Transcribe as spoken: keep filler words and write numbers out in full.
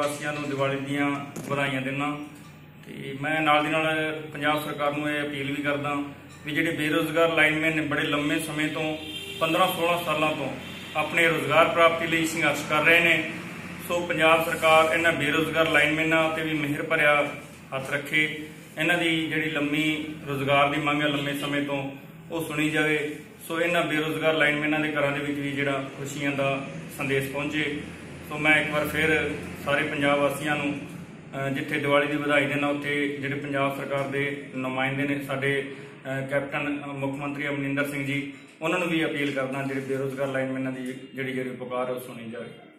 वासियों को दिवाली दीयां ਵਧਾਈਆਂ दिना। तो मैं नाल दी नाल पंजाब सरकार नूं यह अपील भी करदा भी जिहड़े बेरोजगार लाइनमैन ने बड़े लंबे समय तो पंद्रह सोलह सालों तो अपने रोजगार प्राप्ति लिए संघर्ष कर रहे हैं। सो पंजाब सरकार इन्हां बेरोजगार लाइनमैनां ते भी मेहर भरिया हथ रखे, इन्हां दी जिहड़ी लंबी रोजगार की मंग है लंबे समय तो वो सुनी जाए। सो इन्हां बेरोजगार लाइनमैनां दे घरां दे विच भी जिहड़ा खुशियां दा संदेश पहुंचे। सो मैं एक बार फिर सारे पंजाब वासियों नूं जिथे दिवाली की बधाई देना उत्थे जिहड़े पंजाब सरकार के नुमाइंदे ने साडे कैप्टन मुख्यमंत्री अमरिंदर सिंह जी उन्होंने भी अपील करना जिहड़े बेरोजगार लाइनमैनां की जिहड़ी जिहड़ी पुकार है वो सुनी जाए।